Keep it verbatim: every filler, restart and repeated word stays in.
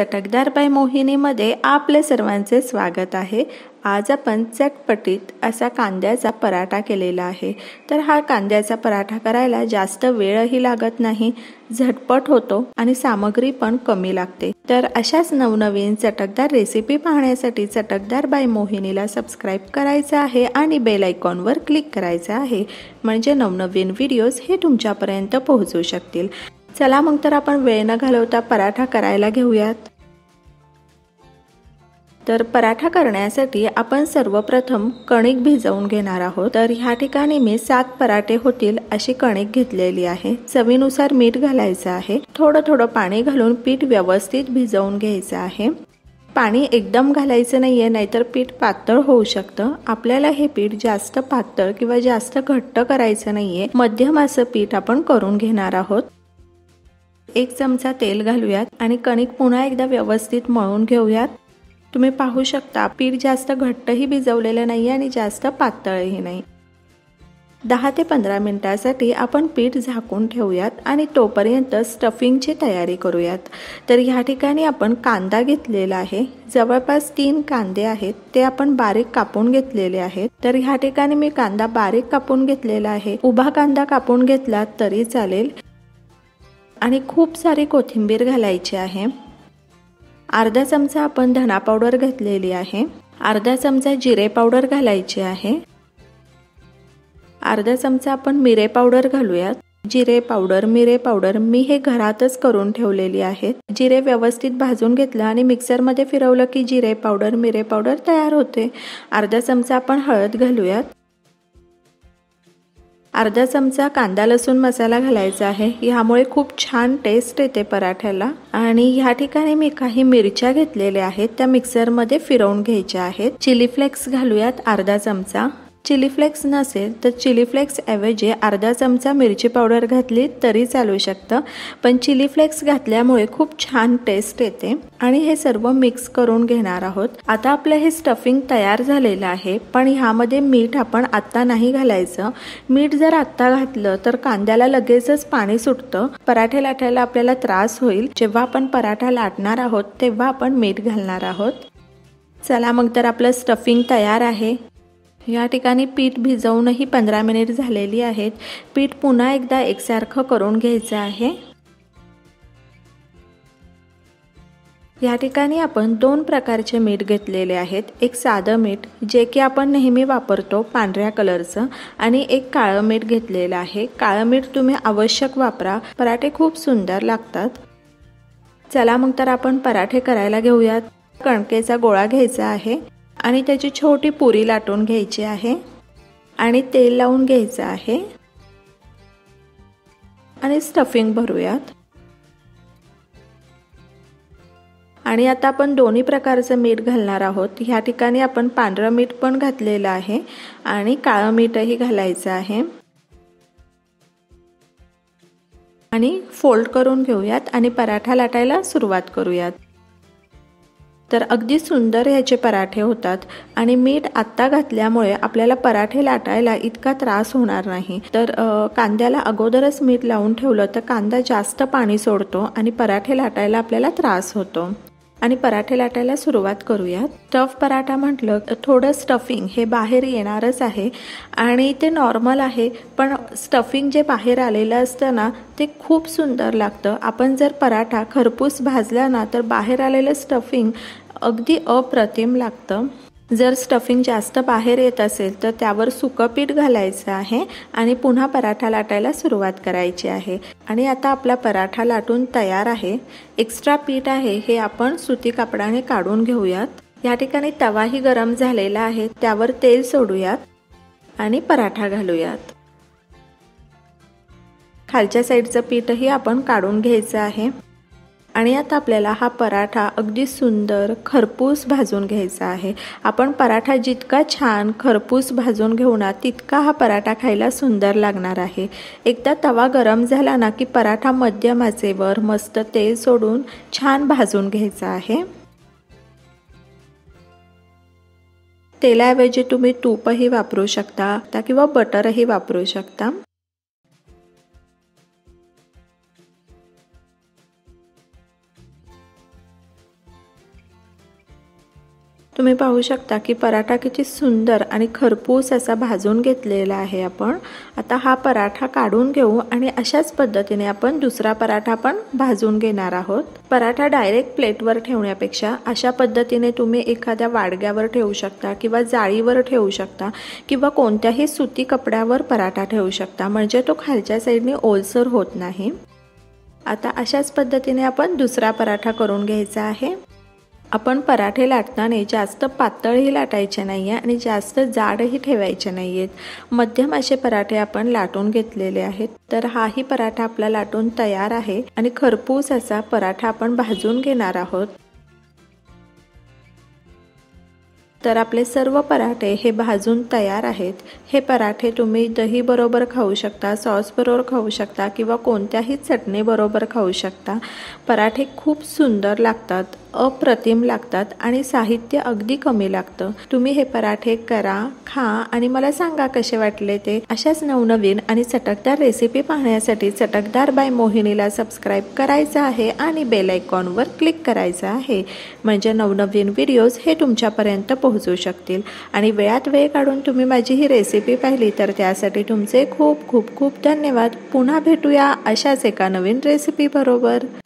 चटकदार बाय मोहिनीमध्ये आपले सर्वांचे स्वागत आहे। आज आपण चटपटीत असा कांद्याचा पराठा केलेला आहे। तर हा कांद्याचा पराठा करायला जास्त वेळही लागत नाही, झटपट होतो आणि सामग्री पण कमी लागते। तर अशाच नवनवीन चटकदार रेसिपी पाहण्यासाठी चटकदार बाय मोहिनीला सबस्क्राइब करायचं आहे आणि बेल आयकॉनवर क्लिक करायचं आहे, म्हणजे नवनवीन व्हिडिओज हे तुमच्यापर्यंत पोहोचू शकतील। चला मग तर आपण वेळ न घालवता पराठा करायला घेऊयात। तर पराठा करण्यासाठी आपण सर्वप्रथम कणिक भिजवून घेणार आहोत। तर ह्या ठिकाणी मी सात पराठे होतील अशी कणिक घेतलेली आहे। चवीनुसार मीठ घालायचं आहे। थोडं थोडं पाणी घालून पीठ व्यवस्थित भिजवून घ्यायचं आहे। पाणी एकदम घालायचं नाहीये, नाहीतर पीठ पातळ होऊ शकतं। आपल्याला हे पीठ जास्त पातळ किंवा जास्त घट्ट करायचं नाहीये, मध्यम असं पीठ आपण करून घेणार आहोत। एक चमचा तेल घालूयात आणि कणिक पुन्हा एकदा व्यवस्थित मळून घेऊयात। तुम्ही पाहू शकता पीठ जास्त घट्टही भिजवलेलं नाही आणि जास्त पातळही नाही। दहा ते पंधरा मिनिटांसाठी आपण पीठ झाकून ठेवूयात आणि तोपर्यंत स्टफिंगची तयारी करूयात। तर ह्या ठिकाणी आपण कांदा घेतलेला आहे, जवळपास तीन कांदे आहेत, ते आपण बारीक कापून घेतलेले आहेत। तर ह्या ठिकाणी मी कांदा बारीक कापून घेतलेला आहे, उभा कांदा कापून घेतला तरी चालेल। आणि खूप सारी कोथिंबीर घालायची आहे। अर्धा चमचा आपण धना पावडर घातलेली आहे, अर्धा चमचा जिरे पावडर घालायची आहे, अर्धा चमचा आपण मिरे पावडर घालूयात। जिरे पावडर मिरे पावडर मी हे घरातच करून ठेवलेली आहेत। जिरे व्यवस्थित भाजून घेतलं आणि मिक्सर मध्ये फिरवलं की जिरे पावडर मिरे पावडर तयार होते। अर्धा चमचा आपण हळद घालूयात, अर्धा चमचा कांदा लसूण मसाला घालायचा आहे, यामुळे खूप छान टेस्ट येते पराठ्याला। आणि ह्या ठिकाणी मी काही मिरच्या घेतलेल्या आहेत, त्या मिक्सर मध्ये फिरवून घ्यायच्या आहेत। चिली फ्लेक्स घालूयात अर्धा चमचा, चिली फ्लेक्स नसेल तर चिली फ्लेक्स ऐवजी अर्धा चमचा मिरची पावडर घातली तरी चालू शकतं, पण चिली फ्लेक्स घातल्यामुळे खूप छान टेस्ट येते। आणि हे सर्व मिक्स करून घेणार आहोत। आता आपलं हे स्टफिंग तयार झालेलं आहे, पण ह्यामध्ये मीठ आपण आत्ता नाही घालायचं। मीठ जर आत्ता घातलं तर कांद्याला लगेचच पाणी सुटतं, पराठे लाटायला आपल्याला त्रास होईल। जेव्हा आपण पराठा लाटणार आहोत तेव्हा आपण मीठ घालणार आहोत। चला मग तर आपलं स्टफिंग तयार आहे। या ठिकाणी पीठ भिजवूनही पंधरा मिनिट झालेली आहेत। पीठ पुन्हा एकदा एकसारखं करून घ्यायचं आहे। या ठिकाणी आपण दोन प्रकारचे मीठ घेतलेले आहेत, एक साधं मीठ जे की आपण नेहमी वापरतो पांढऱ्या कलरचं, आणि एक काळं मीठ घेतलेलं आहे। काळं मीठ तुम्ही आवश्यक वापरा, पराठे खूप सुंदर लागतात। चला मग तर आपण पराठे करायला घेऊयात। कणकेचा गोळा घ्यायचा आहे आणि त्याची छोटी पुरी लाटून घ्यायची आहे आणि तेल लावून घ्यायचं आहे आणि स्टफिंग भरूयात। आणि आता आपण दोन्ही प्रकारचं मीठ घालणार आहोत। ह्या ठिकाणी आपण पांढरं मीठ पण घातलेलं आहे आणि काळं मीठही घालायचं आहे आणि फोल्ड करून घेऊयात आणि पराठा लाटायला सुरुवात करूयात। तर अगदी सुंदर ह्याचे पराठे होतात आणि मीठ आत्ता घातल्यामुळे आपल्याला पराठे लाटायला इतका त्रास होणार नाही। तर कांद्याला अगोदरच मीठ लावून ठेवलं तर कांदा जास्त पाणी सोडतो आणि पराठे लाटायला आपल्याला त्रास होतो। आणि पराठे लाटायला सुरुवात करूयात। स्टफ पराठा म्हटलं थोडं स्टफिंग हे बाहेर येणारच आहे आणि ते नॉर्मल आहे, पण स्टफिंग जे बाहेर आलेलं असतं ना ते खूप सुंदर लागतं। आपण जर पराठा खरपूस भाजला ना तर बाहेर आलेलं स्टफिंग अगदी अप्रतिम लागतं। जर स्टफिंग जास्त बाहेर येत असेल तर त्यावर सुकं पीठ घालायचं आहे आणि पुन्हा पराठा लाटायला सुरुवात करायची आहे। आणि आता आपला पराठा लाटून तयार आहे। एक्स्ट्रा पीठ आहे हे आपण सुती कापडाने काढून घेऊयात। या ठिकाणी तवाही गरम झालेला आहे, त्यावर तेल सोडूयात आणि पराठा घालूयात। खालच्या साईडचं पीठही आपण काढून घ्यायचं आहे आणि आता आपल्याला हा पराठा अगदी सुंदर खरपूस भाजून घ्यायचा आहे। आपण पराठा जितका छान खरपूस भाजून घेऊ ना तितका हा पराठा खायला सुंदर लागणार आहे। एकदा तवा गरम झाला ना की पराठा मध्यम आचेवर मस्त तेल सोडून छान भाजून घ्यायचा आहे। तेलाऐवजी तुम्ही तूपही वापरू शकता किंवा बटरही वापरू शकता। तुम्ही पाहू शकता की पराठा किती सुंदर आणि खरपूस असा भाजून घेतलेला आहे आपण। आता हा पराठा काढून घेऊ आणि अशाच पद्धतीने आपण दुसरा पराठा पण भाजून घेणार आहोत। पराठा डायरेक्ट प्लेटवर ठेवण्यापेक्षा अशा पद्धतीने तुम्ही एखाद्या वाडग्यावर ठेवू शकता किंवा जाळीवर ठेवू शकता किंवा कोणत्याही सुती कपड्यावर पराठा ठेवू शकता, म्हणजे तो खालच्या साईडने ओलसर होत नाही। आता अशाच पद्धतीने आपण दुसरा पराठा करून घ्यायचा आहे। आपण पराठे लाटताना जास्त पातळही लाटायचे नाहीये आणि जास्त जाडही ठेवायचे नाहीयेत। मध्यम असे पराठे आपण लाटून घेतलेले आहेत। तर हाही पराठा आपला लाटून तयार आहे आणि खरपूस असा पराठा आपण भाजून घेणार आहोत। तर आपले सर्व पराठे हे भाजून तयार आहेत। हे पराठे तुम्ही दही बरोबर खाऊ शकता, सॉस बरोबर खाऊ शकता किंवा कोणत्याही चटणी बरोबर खाऊ शकता। पराठे खूप सुंदर लागतात, अप्रतिम लागतात आणि साहित्य अगदी कमी लागतं। तुम्ही हे पराठे करा, खा आणि मला सांगा कसे वाटले ते। अशाच नवनवीन आणि चटकदार रेसिपी पाहण्यासाठी चटकदार बाय मोहिनीला सबस्क्राइब करायचं आहे आणि बेल आयकॉनवर क्लिक करायचं आहे, म्हणजे नवनवीन व्हिडिओज हे तुमच्यापर्यंत पोहोचू शकतील। आणि वेळात वेळ काढून तुम्ही माझी ही रेसिपी पाहिली तर त्यासाठी तुमचे खूप खूप खूप धन्यवाद। पुन्हा भेटूया अशाच एका नवीन रेसिपी बरोबर।